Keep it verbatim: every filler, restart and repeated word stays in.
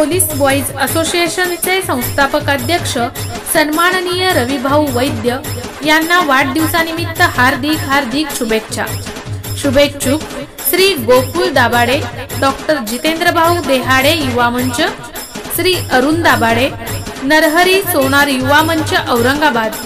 Police boys असोसिएशनचे संस्थापक अध्यक्ष सन्माननीय रविभाऊ वैद्य यांना वाढदिवसानिमित्त हार्दिक हार्दिक शुभेच्छा। शुभेच्छुक श्री गोकुल दाभाडे, डॉक्टर जितेंद्र भाऊ देहाडे युवा मंच, श्री अरुण दाभाडे, नरहरी सोनार युवा मंच औरंगाबाद,